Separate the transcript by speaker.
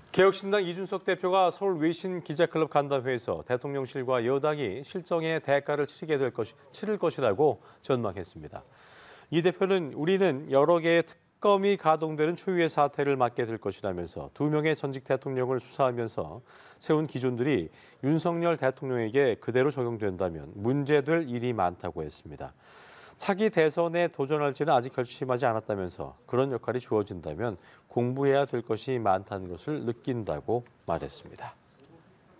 Speaker 1: 개혁신당 이준석 대표가 서울 외신 기자클럽 간담회에서 대통령실과 여당이 실정의 대가를 치를 것이라고 전망했습니다. 이 대표는 우리는 여러 개의 특검이 가동되는 초유의 사태를 맞게 될 것이라면서 2명의 전직 대통령을 수사하면서 세운 기준들이 윤석열 대통령에게 그대로 적용된다면 문제될 일이 많다고 했습니다. 차기 대선에 도전할지는 아직 결심하지 않았다면서 그런 역할이 주어진다면 공부해야 될 것이 많다는 것을 느낀다고 말했습니다.